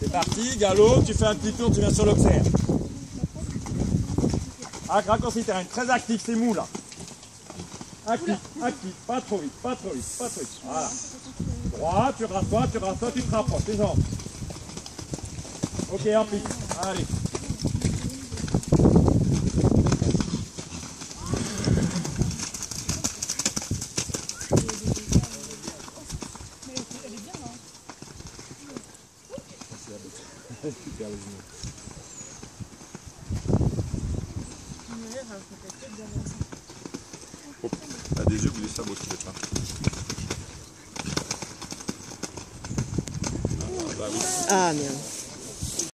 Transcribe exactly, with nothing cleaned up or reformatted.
C'est parti, galop, tu fais un petit tour, tu viens sur l'observe. Ah, raccourci terrain, très actif, c'est mou là. Actif, actif, pas trop vite, pas trop vite, pas trop vite. Voilà. Droit, tu rassois, tu rassois, tu te rapproches, tes jambes. Ok, en pique, allez. Super les genoux. Oh, t'as des yeux ou des sabots qui fait ça. Ah, bah oui. Ah merde.